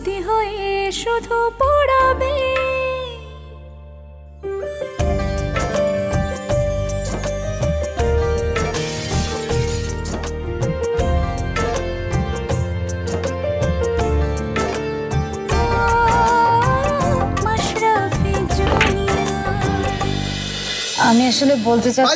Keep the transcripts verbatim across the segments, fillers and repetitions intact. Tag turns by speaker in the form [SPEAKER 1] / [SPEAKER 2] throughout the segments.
[SPEAKER 1] স্মৃতি হয়ে শুধু পড়াবে।
[SPEAKER 2] আমি আসলে বলতে চাচ্ছি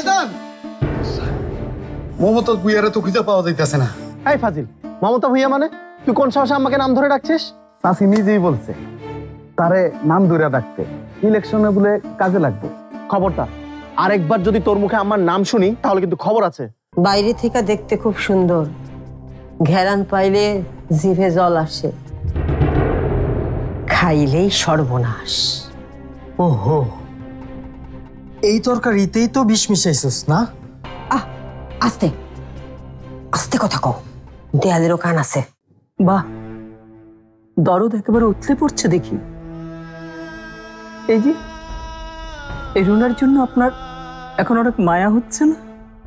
[SPEAKER 3] মমতা ভুইয়ারে তো খুঁজে পাওয়া যাইতেছে না।
[SPEAKER 4] এই ফাজিল, মমতা ভুইয়া মানে তুই কোন সাহসে আমাকে নাম ধরে ডাকছিস? চাচি নিজেই বলছে তারে নাম ধরে ডাকতে, ইলেকশনে বলে কাজে লাগবে। খবরদার আরেকবার যদি তোর মুখে আমার নাম শুনি তাহলে কিন্তু খবর আছে।
[SPEAKER 5] বাইরে থেকে দেখতে খুব সুন্দর, ঘেরান পাইলে জিভে জল আসে, খাইলেই সর্বনাশ।
[SPEAKER 6] ওহো, এই তরকারিতেই তো বিষ মিশাইছিস না?
[SPEAKER 5] আহ, আস্তে আস্তে কথা কও, দেয়ালেরও কান আছে।
[SPEAKER 7] বাহ, দরদ একেবারে উতলে পড়ছে দেখি। এই যে এই রুনার জন্য আপনার এখন অনেক মায়া হচ্ছে না?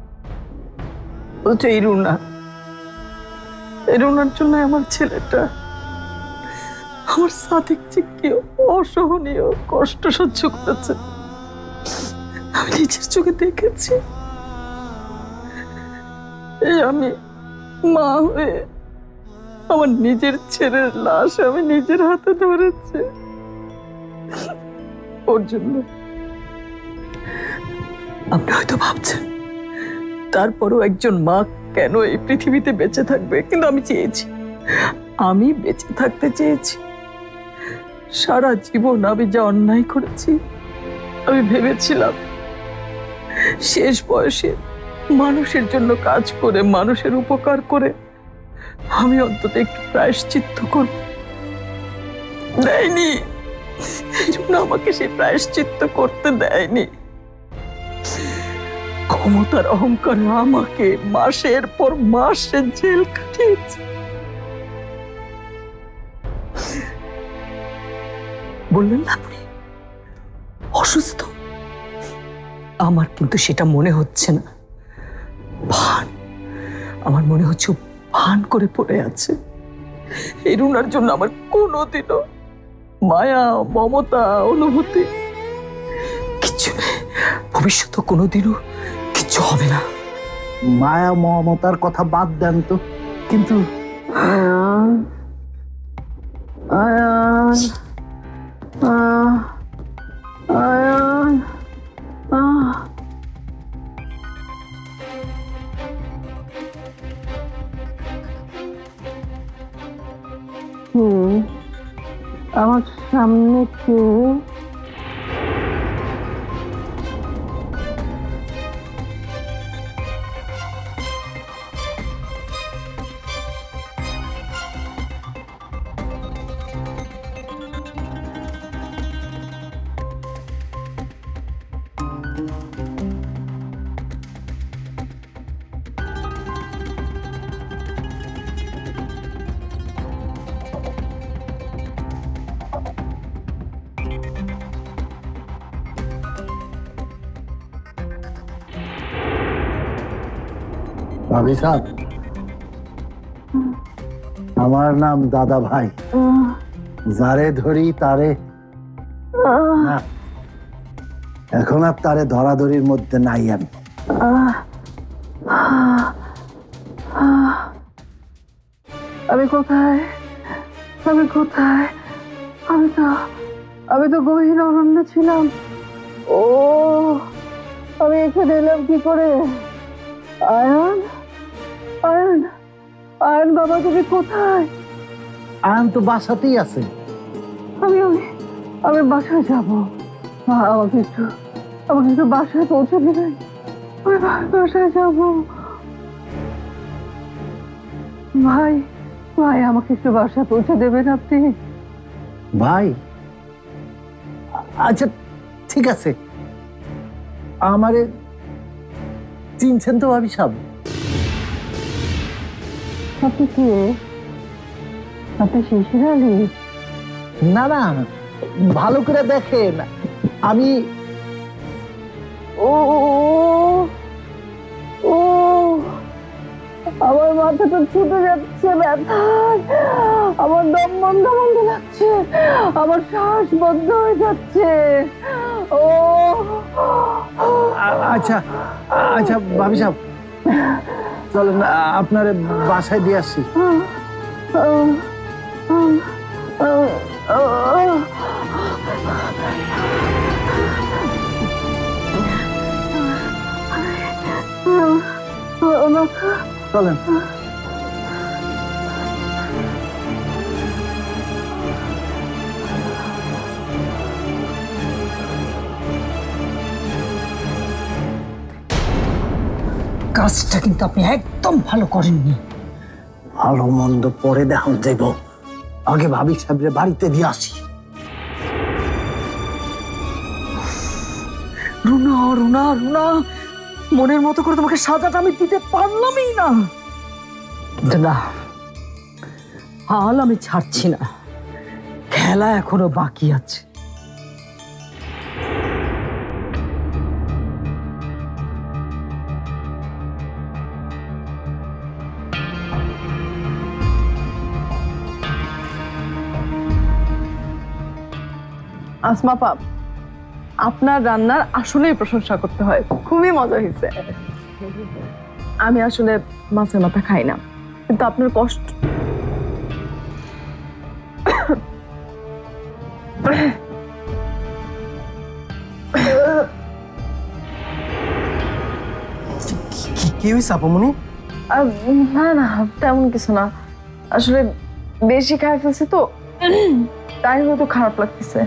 [SPEAKER 7] বলছে এই রুনা, এই রুনার জন্য আমার ছেলেটা, আমার সাদিক যে কি অসহনীয় কষ্ট সহ্য করেছে আমি নিজের চোখে দেখেছি। এই আমি মা হয়ে আমার নিজের ছেলের লাশ আমি নিজের হাতে ধরেছি ওর জন্য। আপনি হয়তো ভাবছেন তারপরও একজন মা কেন এই পৃথিবীতে বেঁচে থাকবে, কিন্তু আমি চেয়েছি, আমি বেঁচে থাকতে চেয়েছি। সারা জীবন আমি যা অন্যায় করেছি, আমি ভেবেছিলাম শেষ বয়সে মানুষের জন্য কাজ করে, মানুষের উপকার করে আমি অন্তত একটু প্রায়শ্চিত্ত করব। দেয়নি, এই জন্য আমাকে সেই প্রায়শ্চিত্ত করতে দেয়নি। ক্ষমতার অহংকারে আমাকে মাসের পর মাস জেল কাটিয়েছে। বললেন না আপনি অসুস্থ, আমার কিন্তু সেটা মনে হচ্ছে না। ভান, আমার মনে হচ্ছে ভান করে পড়ে আছে। এই রুনার জন্য আমার কোনোদিনও মায়া, মমতা, অনুভূতি কিচ্ছু নেই। ভবিষ্যতে কোনোদিনও কিচ্ছু হবে না।
[SPEAKER 6] মায়া মমতার কথা বাদ দেন তো, কিন্তু
[SPEAKER 7] আয়ান, আয়ান, আহ, আয়ান, আহ। হুম, আমার সামনে কে?
[SPEAKER 6] ভাবি সাহেব, আমার নাম দাদা ভাই, যারে ধরি তারে না, এখন আর তারে ধরাধরির মধ্যে নাই আমি।
[SPEAKER 7] আমি কোথায়, আমি কোথায়? আমি তো আমি তো গহীন অরণ্যে ছিলাম। ও, আমি এখানে এলাম কি করে? আয়ান, আয়ান, আয়ান বাবা, তুমি কোথায়?
[SPEAKER 6] আয়ান তো বাসাতেই আছে।
[SPEAKER 7] আমি আমি আমি বাসায় যাবো। আমাকে একটু আমাকে একটু বাসায় পৌঁছে দেবেন? আমি বাসায় যাবো। ভাই, ভাই, আমাকে একটু বাসায় পৌঁছে দেবেন আপনি?
[SPEAKER 6] ভাই, আচ্ছা ঠিক আছে। আমারে চিনছেন তো ভাবি সাহেব?
[SPEAKER 7] আপনি কে? আপনি শিশির আলী?
[SPEAKER 6] না না, ভালো করে দেখেন, আমি
[SPEAKER 7] ও ও ও
[SPEAKER 5] আমার মাথাটা ছুটে যাচ্ছে ব্যথায়, আমার দম বন্ধ বন্ধ লাগছে, আমার শ্বাস বন্ধ হয়ে যাচ্ছে। ও
[SPEAKER 6] আচ্ছা আচ্ছা ভাবি সাহেব, চলেন আপনার বাসায় দিয়ে আসছি। চলেন।
[SPEAKER 7] কাজটা কিন্তু আপনি একদম ভালো করেননি।
[SPEAKER 6] ভালো মন্দ পরে দেখুন যাইব, আগে ভাবি সাহেবের বাড়িতে দিয়ে আসি।
[SPEAKER 7] রুনা রুনা রুনা, মনের মতো করে তোমাকে সাজাটা আমি দিতে পারলামই না। দাদা, হাল আমি ছাড়ছি না, খেলা এখনো বাকি আছে।
[SPEAKER 8] আসমা পাপ, আপনার রান্নার আসলেই প্রশংসা করতে হয়, খুবই মজা হয়েছে। আমি আসলে মাছের মাথা খাই না, কিন্তু আপনার কষ্ট
[SPEAKER 4] কি হয়েছে আপামনি?
[SPEAKER 8] আহ, না না তেমন কিছু না, আসলে বেশি খাই ফেলছি তো, তাই হয়তো খারাপ লাগতেছে।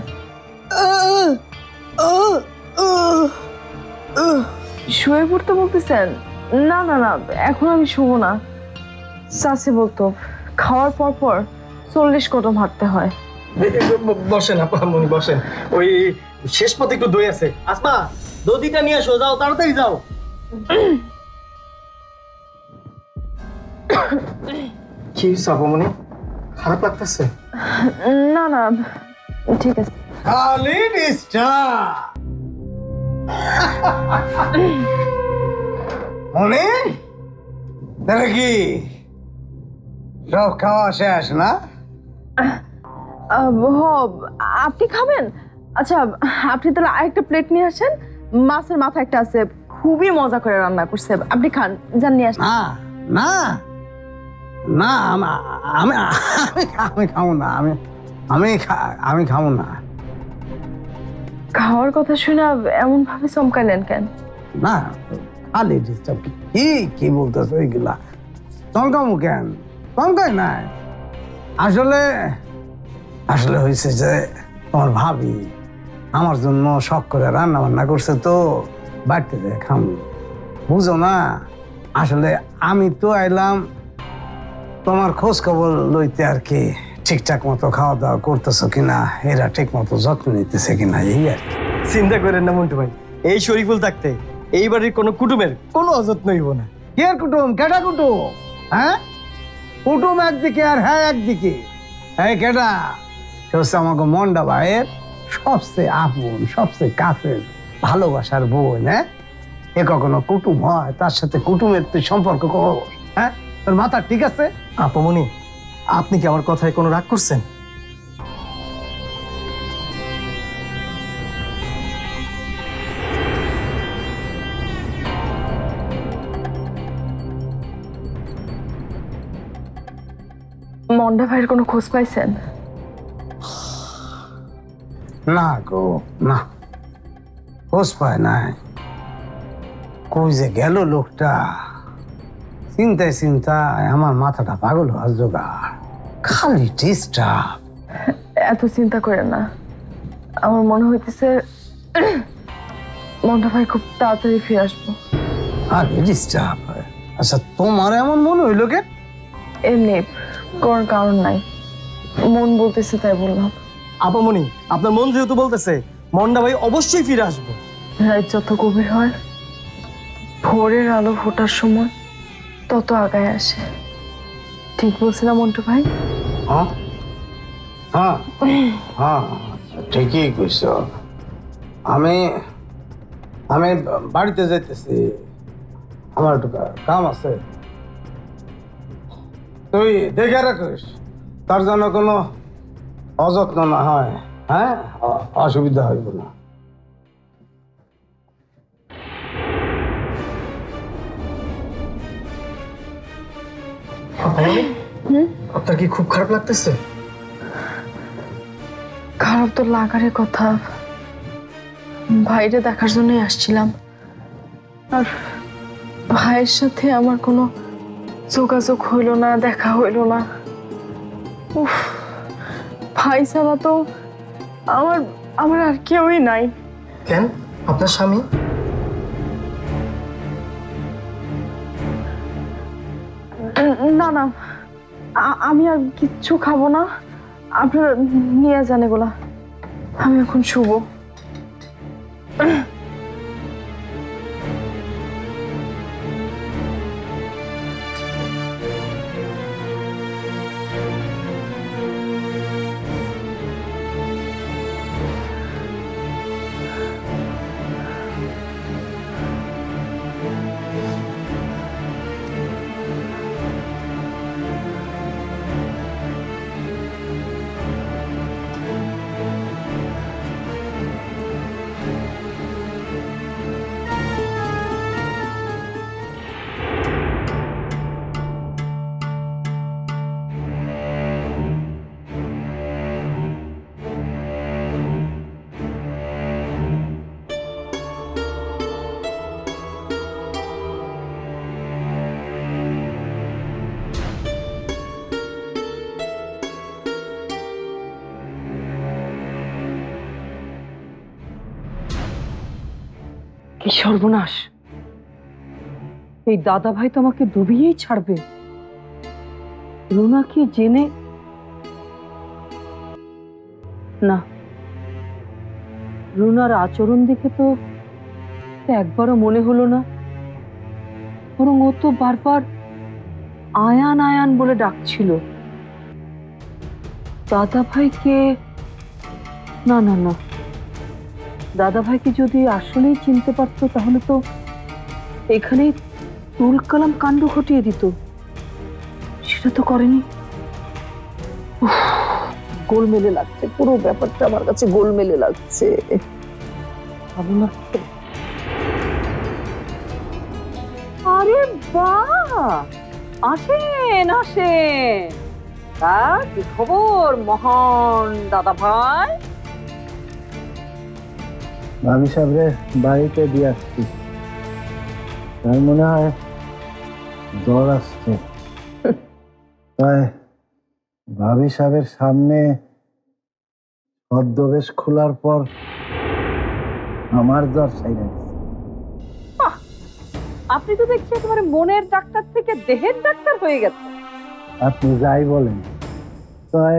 [SPEAKER 8] শুয়ে পড়তে বলতেছেন? না না না, এখন আমি শুবো না। চাচি বলতো খাওয়ার পর পর চল্লিশ কদম হাঁটতে হয়।
[SPEAKER 4] বসেন আপামনি বসেন, ওই শেষ পথে একটু দই আছে। আসমা, দধিটা নিয়ে আসো, যাও তাড়াতাড়ি যাও। কি হয়েছে আপামনি, খারাপ লাগতেছে?
[SPEAKER 8] না না ঠিক আছে।
[SPEAKER 3] খালি ডিস্টার্ব মনে তাহলে কি সব খাওয়া শেষ না?
[SPEAKER 8] আহ, হ, আপনি খাবেন? আচ্ছা আপনি তাহলে আরেকটা প্লেট নিয়ে আসেন, মাছের মাথা একটা আছে, খুবই মজা করে রান্না করছে, আপনি খান, যান নিয়ে আসেন।
[SPEAKER 3] না না না আম- আমি আমি আমি খাবো না, আমি আমি খা- আমি খাবো না।
[SPEAKER 8] খাওয়ার কথা শুনে এমন ভাবে চমকালেন কেন?
[SPEAKER 3] না খালি ডিস্টার্ব কি কি বলতেছো এইগুলা? চমকামু কেন? চমকাই নাই। আসলে আসলে হয়েছে যে তোমার ভাবি আমার জন্য শখ করে রান্না বান্না করছে, তো বাড়তে যায় খাম, বুঝো না? আসলে আমি তো আইলাম তোমার খোঁজ খবর লইতে আর কি, ঠিকঠাক মতো খাওয়া দাওয়া করতেছো কিনা, এরা ঠিক মতো যত্ন নিতেছে কিনা, এই আর কি।
[SPEAKER 4] চিন্তা করেন না মন্টু ভাই, এই শরীফুল থাকতে এই বাড়ির কোনো কুটুমের কোনো অযত্ন হইব না।
[SPEAKER 3] কে কুটুম? কেটা কুটুম? হ্যাঁ, কুটুম একদিকে আর হ্যাঁ একদিকে। এই কেটা? সে হচ্ছে আমাকে মন্ডা ভাইয়ের সবচেয়ে আপন, সবচেয়ে কাছের ভালোবাসার বোন। হ্যাঁ, এ কখনো কুটুম হয়? তার সাথে কুটুমের তুই সম্পর্ক কর? হ্যাঁ, তোর মাথা ঠিক আছে?
[SPEAKER 4] আপামনি, আপনি কি আমার কথায় কোনো রাগ করছেন?
[SPEAKER 8] মন্ডা ভাইয়ের কোনো খোঁজ পাইছেন?
[SPEAKER 3] না গো না, খোঁজ পায় নাই। কই যে গেল লোকটা, চিন্তায় চিন্তায় আমার মাথাটা পাগল হওয়ার জোগাড়, খালি ডিস্টার্ব।
[SPEAKER 8] এত চিন্তা করেন না, আমার মনে হইতেছে মন্ডা ভাই খুব তাড়াতাড়ি ফিরে আসবো।
[SPEAKER 3] আর ডিস্টার্ব? আচ্ছা তোমার এমন মনে হইলো কে?
[SPEAKER 8] এমনি কোন কারণ নাই, মন বলতেছে তাই বললাম।
[SPEAKER 4] আপামনি, আপনার মন যেহেতু বলতেছে, মন্ডা ভাই অবশ্যই ফিরে আসবো।
[SPEAKER 8] রাত যত গভীর হয়, ভোরের আলো ফোটার সময় তত আগায় আসে। ঠিক বলছিলাম মন্টু ভাই?
[SPEAKER 3] হ্যাঁ হ্যাঁ হ্যাঁ, ঠিকই কইছ। আমি আমি বাড়িতে যাইতেছি, আমার একটু কাম আছে। তুই দেখে রাখিস তার জন্য কোনো অযত্ন না হয়, হ্যাঁ? অ- অসুবিধা হইব না।
[SPEAKER 9] আপনার কি খুব খারাপ লাগতেছে?
[SPEAKER 8] খারাপ তো লাগারই কথা, ভাইরে দেখার জন্যই আসছিলাম, আর ভাইয়ের সাথে আমার কোনো যোগাযোগ হইল না, দেখা হইল না। উফ, ভাই ছাড়া তো আমার আমার আর কেউই নাই।
[SPEAKER 9] কেন, আপনার স্বামী?
[SPEAKER 8] না না, আ- আমি আর কিচ্ছু খাবো না, আপনারা নিয়ে যান এগুলা, আমি এখন শুভ।
[SPEAKER 7] কি সর্বনাশ! এই দাদা ভাই তো আমাকে ডুবিয়েই ছাড়বে। রুনা কি জেনে? না, রুনার আচরণ দেখে তো একবারও মনে হলো না, বরং ও তো বারবার আয়ান আয়ান বলে ডাকছিল। দাদা ভাইকে, না না না, দাদা ভাইকে যদি আসলেই চিনতে পারতো তাহলে তো এখানেই তুল কালাম কাণ্ড ঘটিয়ে দিত, সেটা তো করেনি। উফ, গোলমেলে লাগছে, পুরো ব্যাপারটা আমার কাছে গোলমেলে লাগছে। ভালো লাগছে। আরে বাহ, আসেন আসেন, তা কি খবর মহান দাদা ভাই?
[SPEAKER 6] ভাবি সাহেবরে বাড়িতে দিয়ে আসছি, তার মনে হয় জ্বর আসছে, তাই ভাবি সাহেবের সামনে ছদ্মবেশ খোলার পর আমার জ্বর সাইরা গেছে।
[SPEAKER 7] আপনি তো দেখছি একেবারে মনের ডাক্তার থেকে দেহের ডাক্তার হয়ে গেছে।
[SPEAKER 6] আপনি যাই বলেন, তাই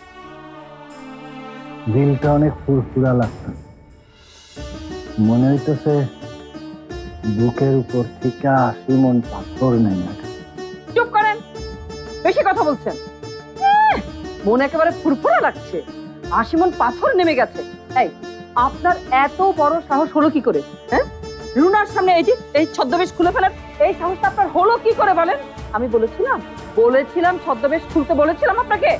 [SPEAKER 6] দিলটা অনেক ফুরফুরা লাগতেছে, মনে হইতেছে বুকের উপর থেকে আশি মন পাথর নেই।
[SPEAKER 7] চুপ করেন, বেশি কথা বলছেন। এহ, মন একেবারে ফুরফুরা লাগছে, আশি মন পাথর নেমে গেছে। এই, আপনার এত বড় সাহস হলো কি করে? হ্যাঁ, রুনার সামনে এই যে এই ছদ্মবেশ খুলে ফেলেন, এই সাহসটা আপনার হলো কি করে বলেন? আমি বলেছিলাম বলেছিলাম ছদ্মবেশ খুলতে বলেছিলাম আপনাকে।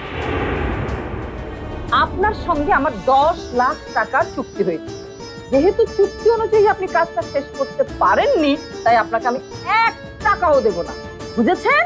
[SPEAKER 7] আপনার সঙ্গে আমার দশ লাখ টাকার চুক্তি হয়েছে, যেহেতু চুক্তি অনুযায়ী আপনি কাজটা শেষ করতে পারেননি, তাই আপনাকে আমি এক টাকাও দেব না, বুঝেছেন?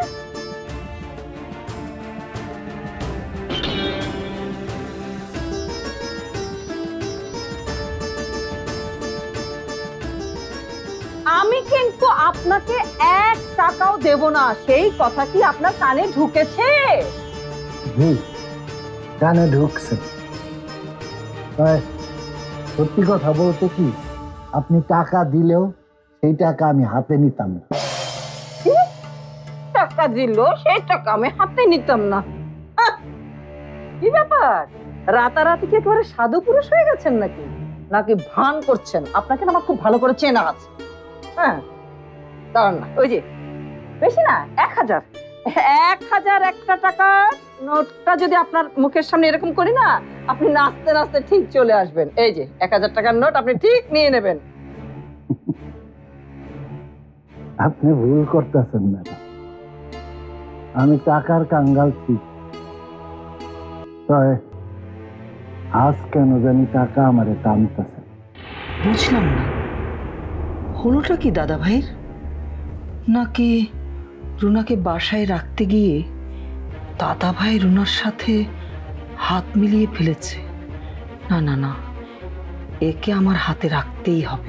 [SPEAKER 7] আমি কিন্তু আপনাকে এক টাকাও দেব না, সেই কথা কি আপনার কানে ঢুকেছে?
[SPEAKER 6] জি, কানে ঢুকছে। তাই সত্যি কথা বলতে কি, আপনি টাকা দিলেও সেই টাকা আমি হাতে নিতাম না।
[SPEAKER 7] টাকা দিল সেই টাকা আমি হাতে নিতাম না? আহ! কি ব্যাপার, রাতারাতি কি একেবারে সাধু পুরুষ হয়ে গেছেন নাকি, নাকি ভান করছেন? আপনাকে না আমার খুব ভালো করে চেনা আছে। হ্যাঁ, দাঁড়ান না, ওই যে বেশি না, এক হাজার এক হাজার একটা টাকা নোটটা যদি আপনার মুখের সামনে এরকম করি না, আপনি নাচতে নাচতে ঠিক চলে আসবেন। এই যে এক হাজার টাকার নোট আপনি ঠিক নিয়ে নেবেন।
[SPEAKER 6] আপনি ভুল করতেছেন না, আমি টাকার কাঙ্গাল ঠিক, তবে আজ কেন জানি টাকা আমারে টানতেছে।
[SPEAKER 7] বুঝলাম না, হলোটা কি দাদা ভাইয়ের? নাকি রুনাকে বাসায় রাখতে গিয়ে দাদা ভাই রুনার সাথে হাত মিলিয়ে ফেলেছে? না না না, একে আমার হাতে রাখতেই হবে।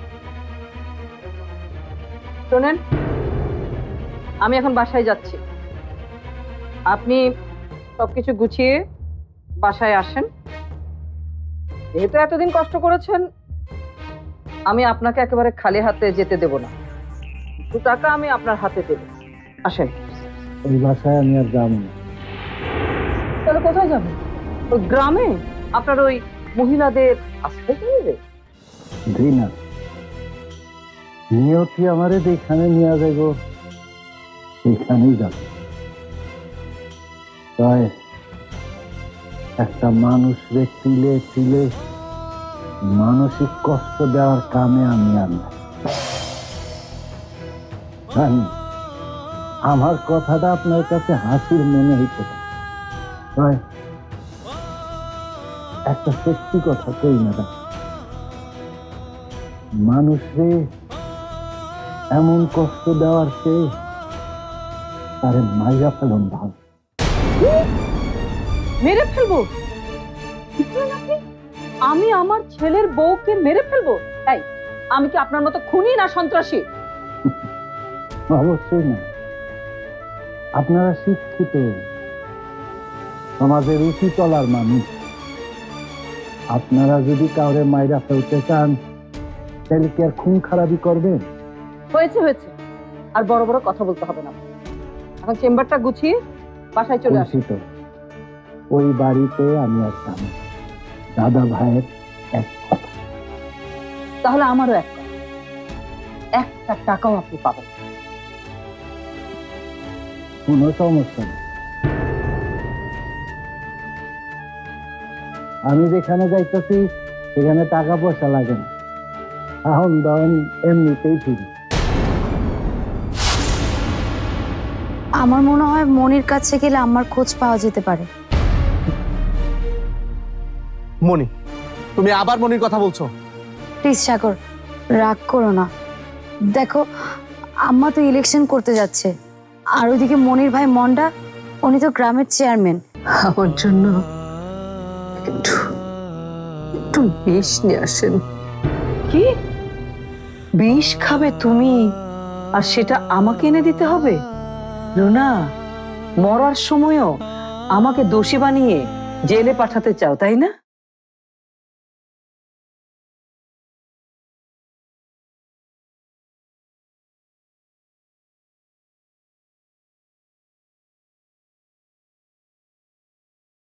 [SPEAKER 10] শোনেন, আমি এখন বাসায় যাচ্ছি, আপনি সবকিছু গুছিয়ে বাসায় আসেন। যেহেতু এতদিন কষ্ট করেছেন, আমি আপনাকে একেবারে খালি হাতে যেতে দেব না, কিছু টাকা আমি আপনার হাতে দেব। আসেন।
[SPEAKER 6] ওই বাসায় আমি আর যাবো না।
[SPEAKER 10] তাহলে কোথায় যাবেন? ওই গ্রামে আপনার ওই মহিলাদের আশ্রয় নেবে?
[SPEAKER 6] ঘৃণা নিয়তি আমারে যেখানে নিয়ে যাবো সেখানেই যাব। তাই একটা মানুষরে তিলে তিলে মানসিক কষ্ট দেওয়ার কামে আমি আর নাই। জানি আমার কথাটা আপনার কাছে হাসির মনে হইতে পারে, তাই একটা সত্যি কথা কই না, মানুষরে এমন কষ্ট দেওয়ার চেয়ে তারে মাইরা ফেলন ভালো।
[SPEAKER 10] মেরে ফেলবো? আমি আমার ছেলের বউকে মেরে ফেলবো? তাই আমি কি আপনার মতো খুনি না সন্ত্রাসী?
[SPEAKER 6] অবশ্যই না, আপনারা শিক্ষিত, সমাজের উঁচু তলার মানুষ। আপনারা যদি কাউরে মাইরা ফেলতে চান তাহলে কি আর খুন খারাপি করবেন?
[SPEAKER 10] হয়েছে হয়েছে, আর বড় বড় কথা বলতে হবে না। এখন চেম্বারটা গুছিয়ে বাসায় চলে আসি।
[SPEAKER 6] ওই বাড়িতে আমি আর যাব না। দাদা ভাইয়ের এক কথা।
[SPEAKER 10] তাহলে আমারও এক কথা, একটা টাকাও আপনি পাবেন।
[SPEAKER 6] কোনো সমস্যা নেই, আমি যেখানে যাইতেছি সেখানে টাকা পয়সা লাগে না, এখন দান এমনিতেই ফিরি।
[SPEAKER 2] আমার মনে হয় মনির কাছে গেলে আমার খোঁজ পাওয়া যেতে পারে।
[SPEAKER 4] মনি, তুমি আবার মনির কথা বলছো?
[SPEAKER 2] প্লিজ সাগর, রাগ করো না। দেখো, আম্মা তো ইলেকশন করতে যাচ্ছে, আর ওইদিকে মনির ভাই মন্ডা, উনি তো গ্রামের চেয়ারম্যান।
[SPEAKER 7] আমার জন্য একটু একটু বিষ নিয়ে আসেন। কি বিষ খাবে তুমি, আর সেটা আমাকে এনে দিতে হবে? রুনা, মরার সময়ও আমাকে দোষী বানিয়ে জেলে পাঠাতে চাও, তাই না?